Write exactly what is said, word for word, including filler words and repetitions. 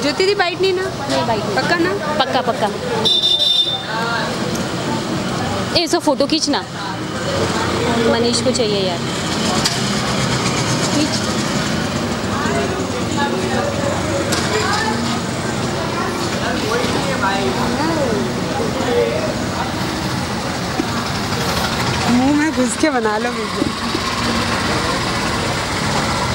ज्योति दी bite नहीं ना? नहीं बाइट। पक्का ना? पक्का पक्का। ए सो फोटो खींचना, मनीष को चाहिए यार। खींच। मुंह में घुस के बना लो वीडियो।